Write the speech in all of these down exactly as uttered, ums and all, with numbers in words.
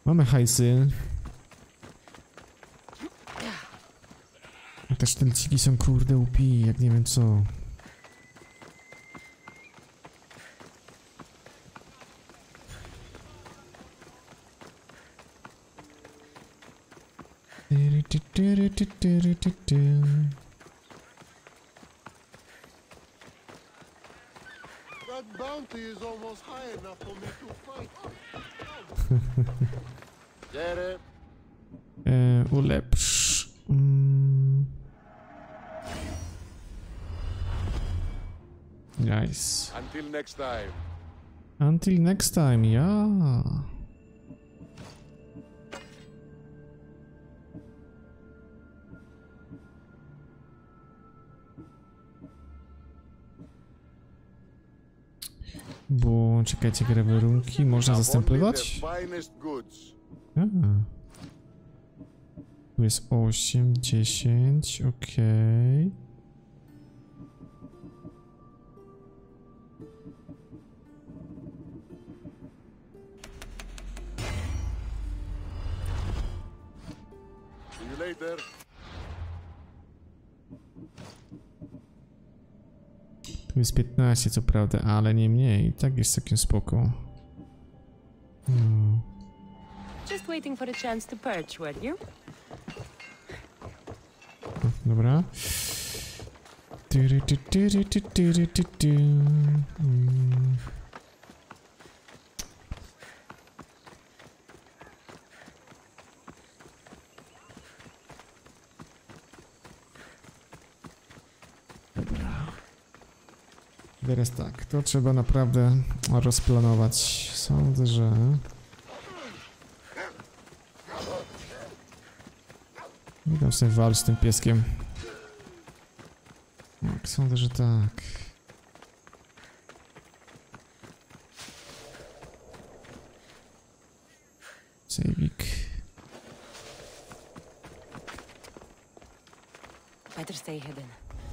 Mamy hajsy. A te sztelciki są kurde upi, jak nie wiem co. That bounty is almost high enough for me to fight. Get it? E, ulepsz. Mm. Nice. Until next time. Until next time, ja. Bo czekajcie, grę warunki można zastępować? A. Tu jest osiem, dziesięć, okej. Okay. See you later. Tu jest piętnaście co prawda, ale nie mniej. Tak jest całkiem spoko. Hmm. Just waiting for a chance to perch, were you? Dobra. Hmm. Teraz tak, to trzeba naprawdę rozplanować. Sądzę, że... Nie dam sobie wal z tym pieskiem. Tak, sądzę, że tak. Sejwik. Better stay hidden.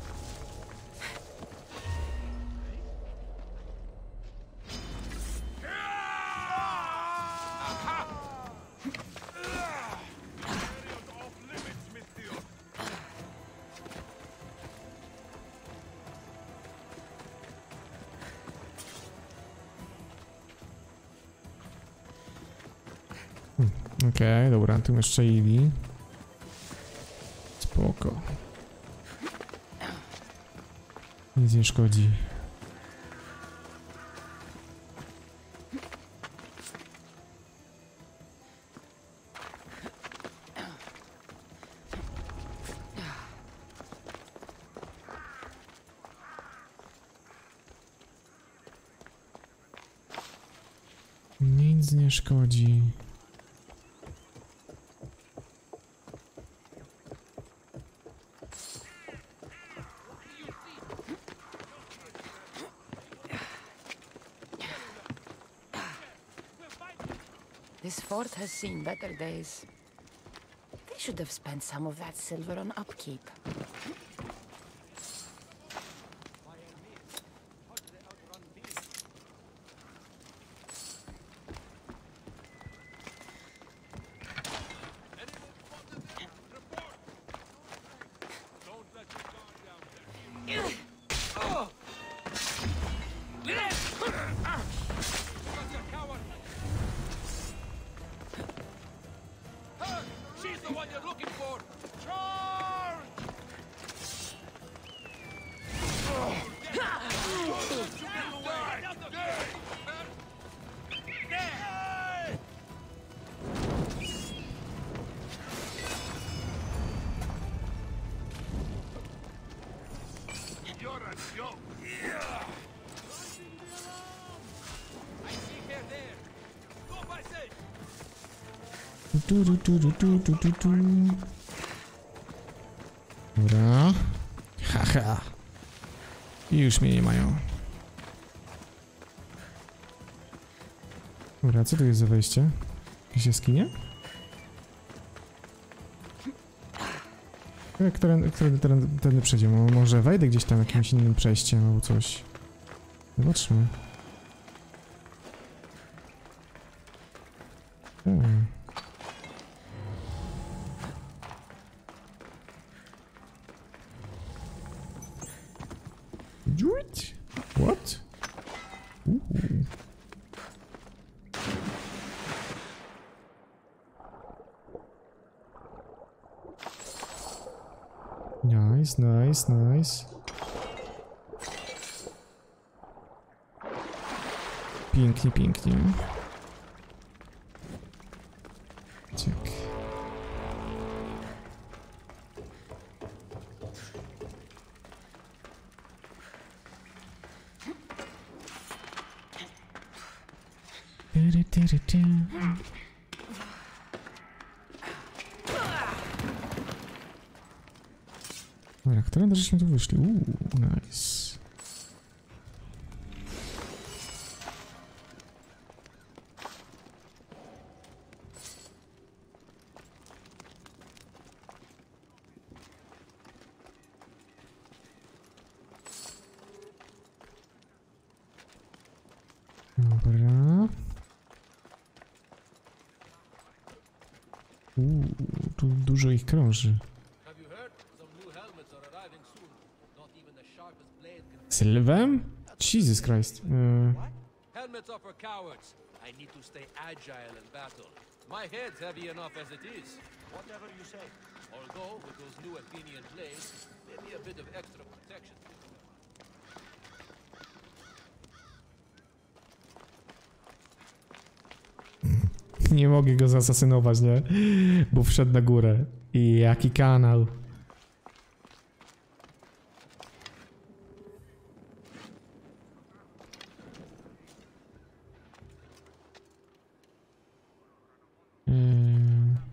Okej, okay, dobra, tu jeszcze Ili. Spoko. Nic nie szkodzi. Nic nie szkodzi. This fort has seen better days. They should have spent some of that silver on upkeep. Tu, tu, tu, tu, tu, tu, tu. Dobra. Haha. I już mnie nie mają. Dobra, co tu jest za wejście? Jakieś jaskinie? Który, który teren, teren przejdziemy? Może wejdę gdzieś tam jakimś innym przejściem albo coś. Zobaczmy. Hmm. Nice, nice, nice. Pięknie, pięknie. Cyk. Tyry, tyry, ty. Dobra, którędy żeśmy tu wyszli? Uuu, nice. Dobra. Uuu, tu dużo ich krąży. Sylwem? Jesus Christ. Uh. Helmets are for cowards. I need to stay agile in battle. My head's heavy enough as it is. Whatever you say. Although, with those new Athenian blades, maybe a bit of extra protection. Nie mogę go zasasynować, nie? Bo wszedł na górę. I jaki kanał. Hmm.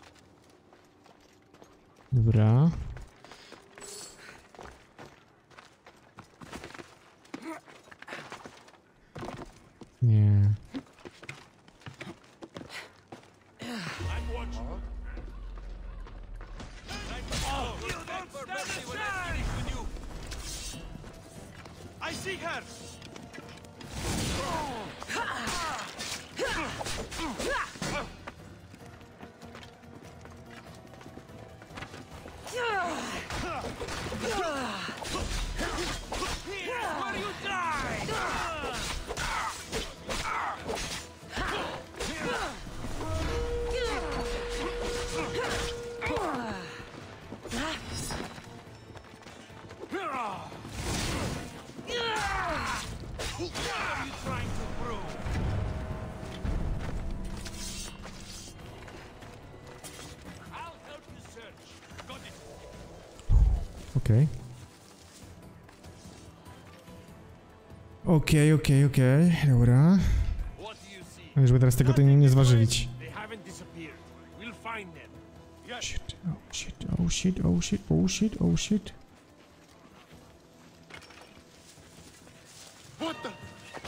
Dobra. Nie. I see her! Here's where you die! Okej. Okej, okej, okej. Dobra. No, żeby teraz tego to nie, nie zważywić. Shit, oh shit, oh shit, oh shit, oh shit, oh shit. What the?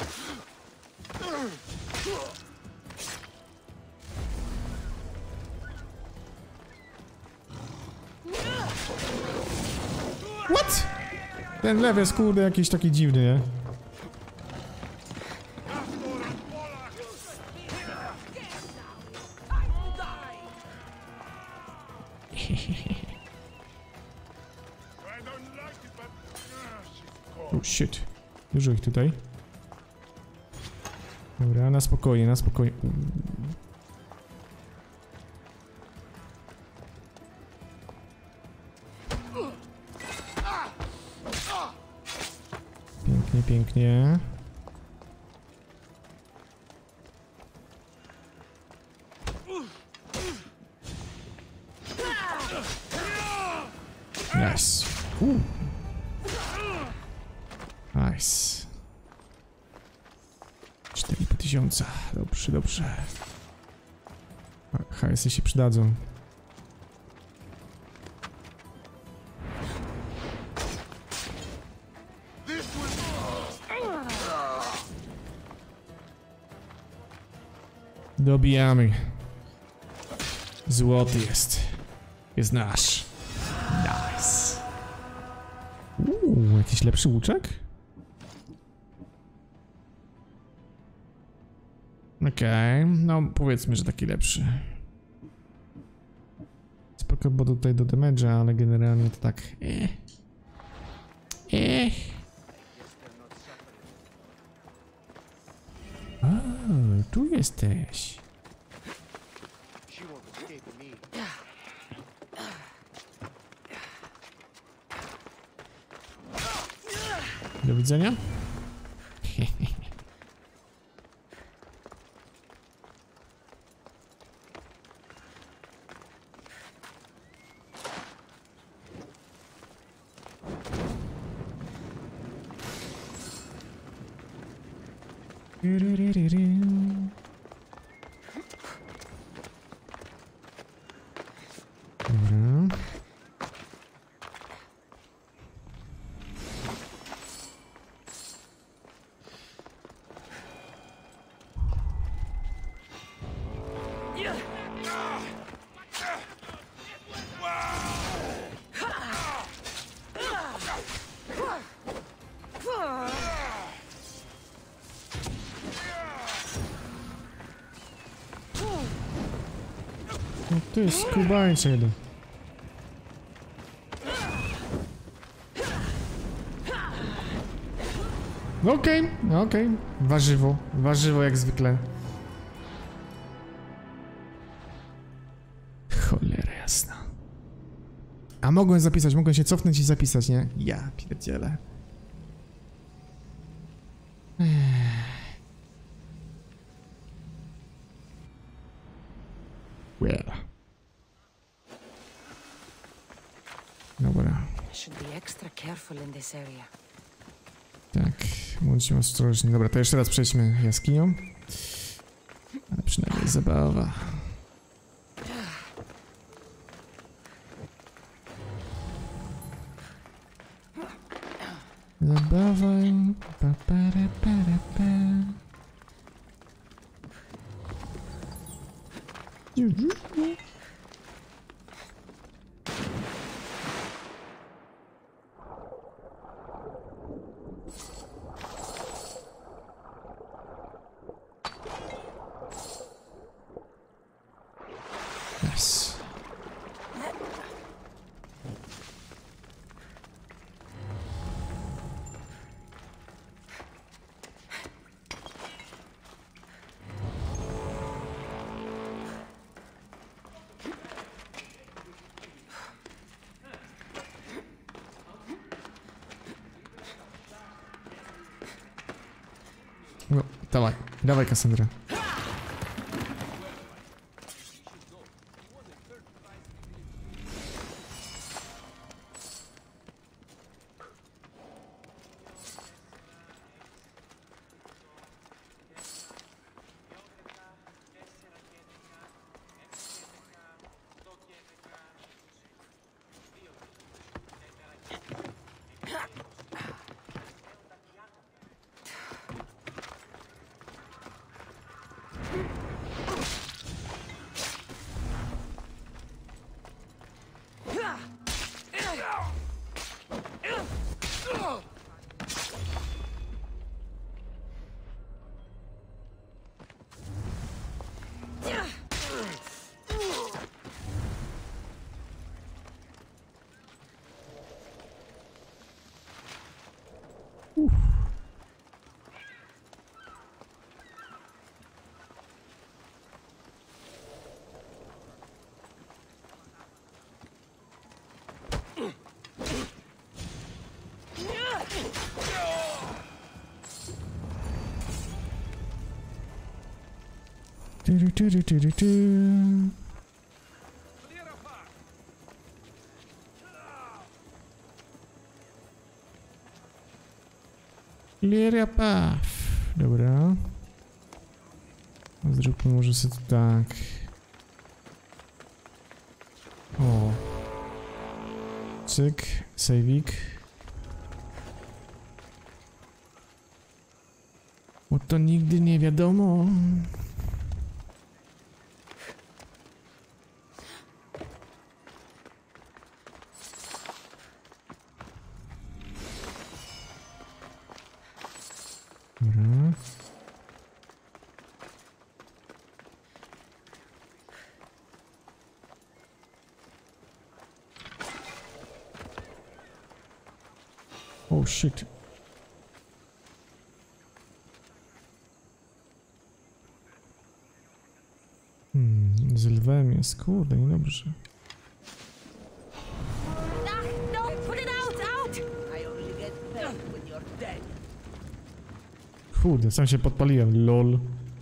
What? Ten lew jest kurde jakiś taki dziwny, nie? Oh shit. Dużo ich tutaj. Dobra, na spokojnie, na spokojnie. Pięknie, pięknie. Nice. Uh. Nice. cztery po tysiąca. Dobrze, dobrze. H S y się przydadzą. Dobijamy. Złoty jest. Jest nasz. Nice. Uuu, jakiś lepszy łuczek? Okej, okay. No powiedzmy, że taki lepszy. Spoko, bo tutaj do damage'a, ale generalnie to tak. Eh. Eh. O, tu jesteś. widzenia. Dobra. No to jest skubańca jeden. Okej, okay, okej. Okay. Warzywo. Warzywo jak zwykle. Cholera jasna. A mogłem zapisać, mogłem się cofnąć i zapisać, nie? Ja pierdzielę. Well. Dobra. Should be extra careful in this area. Tak, bądźmy ostrożni. Dobra, to jeszcze raz przejdźmy jaskinią. Ale przynajmniej zabawa. Zabawa. Pa, para, para, pa. Yes. No, dawaj, dawaj Cassandra. Du, du, du, du, du, du. Clear a path. Dobra. Zróbmy może sobie to tak. O. Cyk. Sejwik. Bo to nigdy nie wiadomo. Dobra. Oh shit. Hmm, z lwem jest, kurde, niedobrze. Ah, don't put it out, out! I only get paid when you're dead. Kurde, sam się podpaliłem, lol.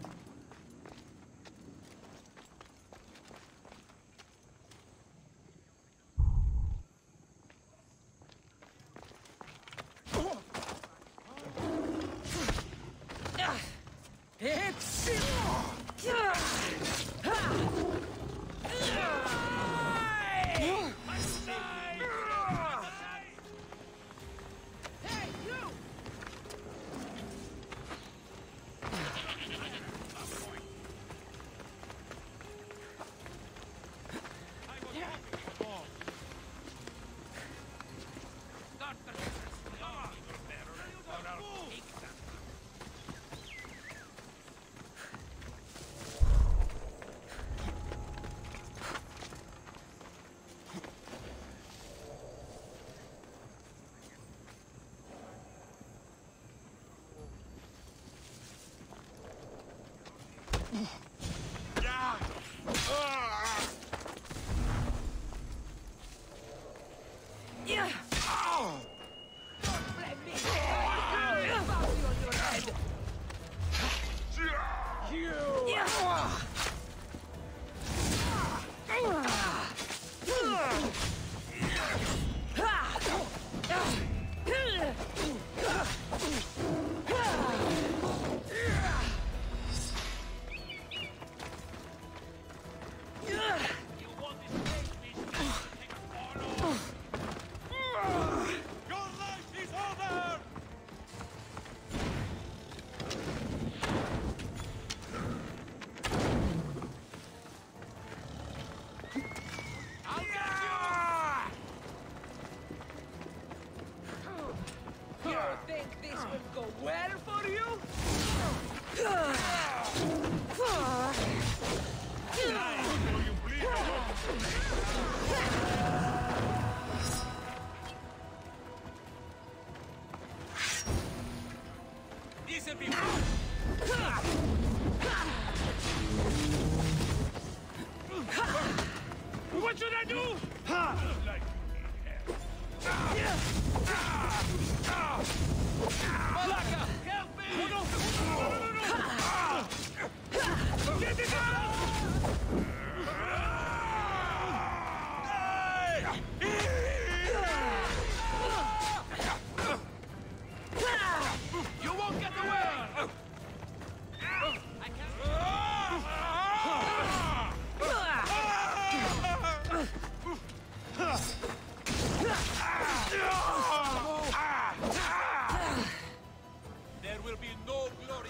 What should I do? Malaka, help me! No, no, no, no, no. Get it out! You won't get away! I can't... There will be no glory.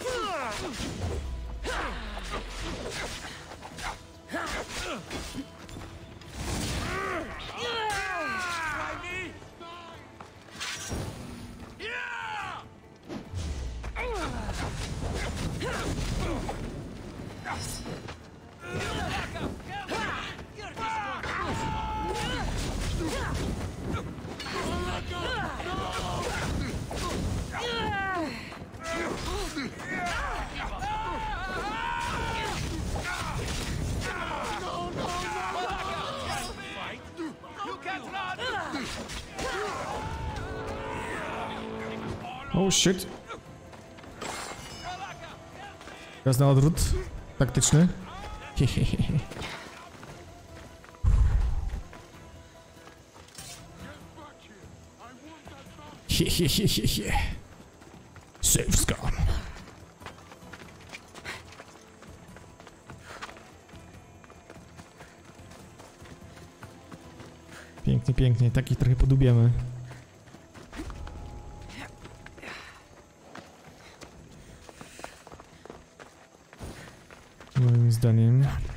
Try me. Yeah! Oh shit. Teraz na odwrót taktyczny. Hehehe. Hehehehe. Save scum. Pięknie, pięknie. Takich trochę podobiemy. Moim zdaniem